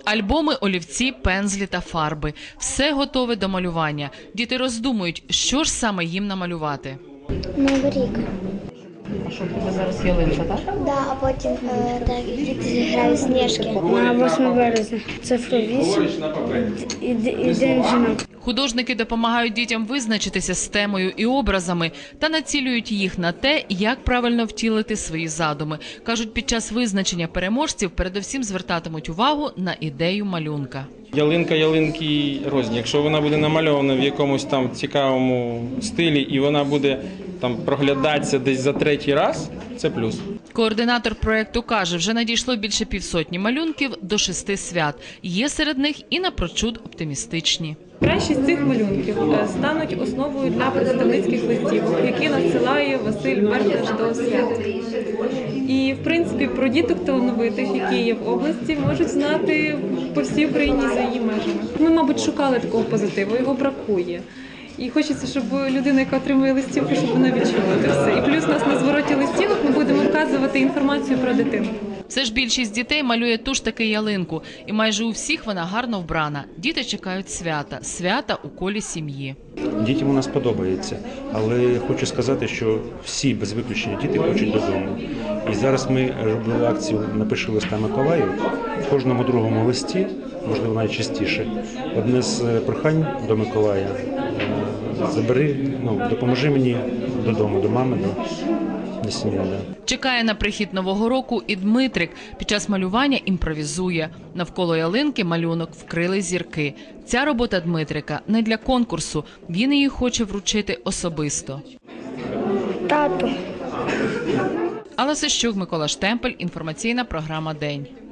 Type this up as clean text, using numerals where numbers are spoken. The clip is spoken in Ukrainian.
Альбоми, олівці, пензлі та фарби – все готове до малювання. Діти роздумують, що ж саме їм намалювати. Новий рік. А що, буде зараз ялинка, так? Да, а потім діти грають сніжки. На 8 березня. Цифру 8 і День жінок. Художники допомагають дітям визначитися з темою і образами та націлюють їх на те, як правильно втілити свої задуми. Кажуть, під час визначення переможців передусім звертатимуть увагу на ідею малюнка. Ялинка ялинки розні. Якщо вона буде намальована в якомусь там цікавому стилі і вона буде там проглядатися десь за третій раз, це плюс. Координатор проєкту каже, вже надійшло більше півсотні малюнків до 6 свят. Є серед них і напрочуд оптимістичні. Кращі з цих малюнків стануть основою для представницьких листівок, які надсилає Василь Берташ до свят. І, в принципі, про діток талановитих, які є в області, можуть знати по всій Україні за її межами. Ми, мабуть, шукали такого позитиву, його бракує. І хочеться, щоб людина, яка отримує листівку, щоб вона відчула це все. І плюс нас на звороті листівок ми будемо вказувати інформацію про дитину. Все ж більшість дітей малює ту ж таки ялинку. І майже у всіх вона гарно вбрана. Діти чекають свята. Свята у колі сім'ї. Дітям у нас подобається, але хочу сказати, що всі, без виключення, діти хочуть додому. І зараз ми робили акцію «Напиши листа Миколаю». В кожному другому листі, можливо, найчастіше, одне з прохань до Миколая – допоможи мені додому, до мами, до сім'ї. Чекає на прихід Нового року і Дмитрик. Під час малювання імпровізує. Навколо ялинки малюнок вкрили зірки. Ця робота Дмитрика не для конкурсу. Він її хоче вручити особисто. Тату. Алла Сищук, Микола Штемпель. Інформаційна програма «День».